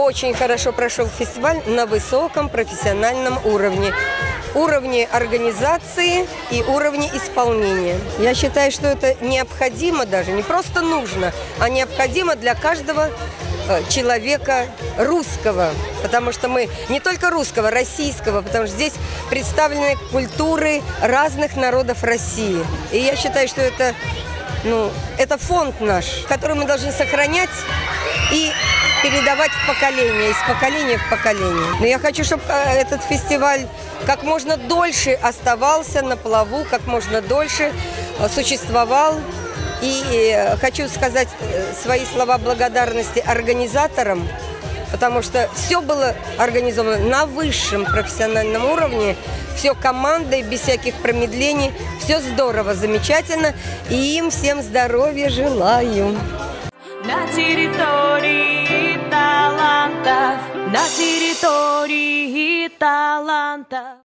очень хорошо прошел фестиваль на высоком профессиональном уровне. Уровне организации и уровне исполнения. Я считаю, что это необходимо даже, не просто нужно, а необходимо для каждого человека русского. Потому что мы не только русского, российского, потому что здесь представлены культуры разных народов России. И я считаю, что это фонд наш, который мы должны сохранять и передавать в поколение, из поколения в поколение. Но я хочу, чтобы этот фестиваль как можно дольше оставался на плаву, как можно дольше существовал. И хочу сказать свои слова благодарности организаторам, потому что все было организовано на высшем профессиональном уровне, все командой, без всяких промедлений, все здорово, замечательно. И им всем здоровья желаю. На территории талантов, на территории талантов.